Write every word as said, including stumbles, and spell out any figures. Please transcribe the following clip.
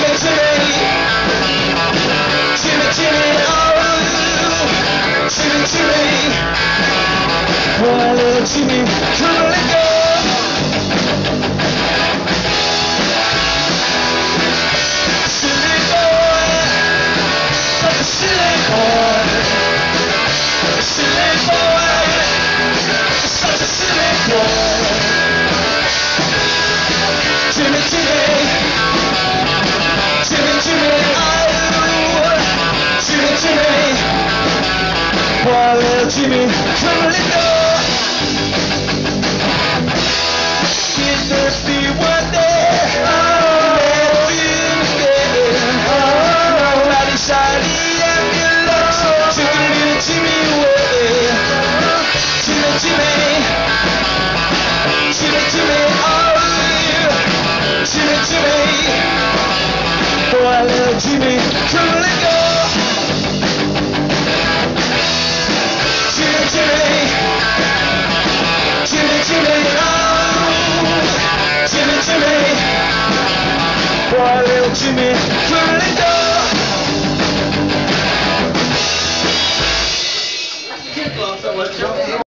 Jimmy, Jimmy, oh, Jimmy, Jimmy, boy, little Jimmy, come let go. Silly boy, such a silly boy, silly boy, such a silly boy. Jimmy, Jimmy, Jimmy, Jimmy, oh, Jimmy, Jimmy, boy, little Jimmy, come let go. Can there be one day, oh, let you again, oh, mighty shiny and your love, took a little Jimmy away. Jimmy, Jimmy, Jimmy, Jimmy, oh, Jimmy, Jimmy, boy, little Jimmy, come let go. Jimmy, Jimmy, Jimmy, Jimmy, oh, Jimmy, Jimmy, boy, little Jimmy, come let go. That's a good one, so much.